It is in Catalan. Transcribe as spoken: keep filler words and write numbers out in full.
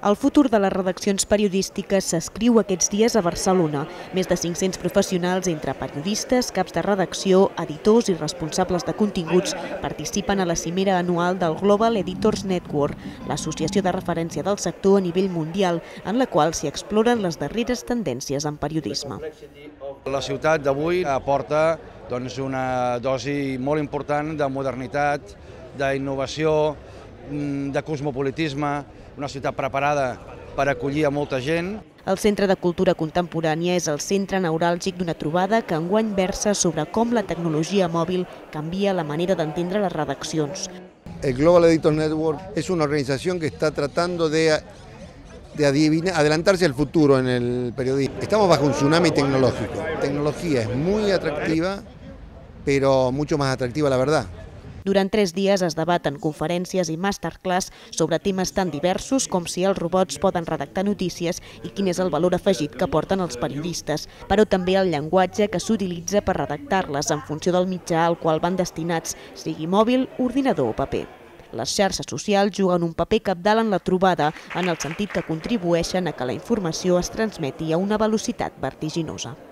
El futur de les redaccions periodístiques s'escriu aquests dies a Barcelona. Més de cinc-cents professionals, entre periodistes, caps de redacció, editors i responsables de continguts, participen a la cimera anual del Global Editors Network, l'associació de referència del sector a nivell mundial, en la qual s'hi exploren les darreres tendències en periodisme. La ciutat d'avui aporta doncs, una dosi molt important de modernitat, d'innovació, de cosmopolitisme, una ciutat preparada per acollir a molta gent. El Centre de Cultura Contemporània és el centre neuràlgic d'una trobada que enguany versa sobre com la tecnologia mòbil canvia la manera d'entendre les redaccions. El Global Editors Network es una organización que está tratando de, de adivinar, adelantarse al futuro en el periodismo. Estamos bajo un tsunami tecnológico. La tecnología es muy atractiva, pero mucho más atractiva la verdad. Durant tres dies es debaten conferències i masterclass sobre temes tan diversos com si els robots poden redactar notícies i quin és el valor afegit que porten els periodistes, però també el llenguatge que s'utilitza per redactar-les en funció del mitjà al qual van destinats, sigui mòbil, ordinador o paper. Les xarxes socials juguen un paper cabdal en la trobada, en el sentit que contribueixen a que la informació es transmeti a una velocitat vertiginosa.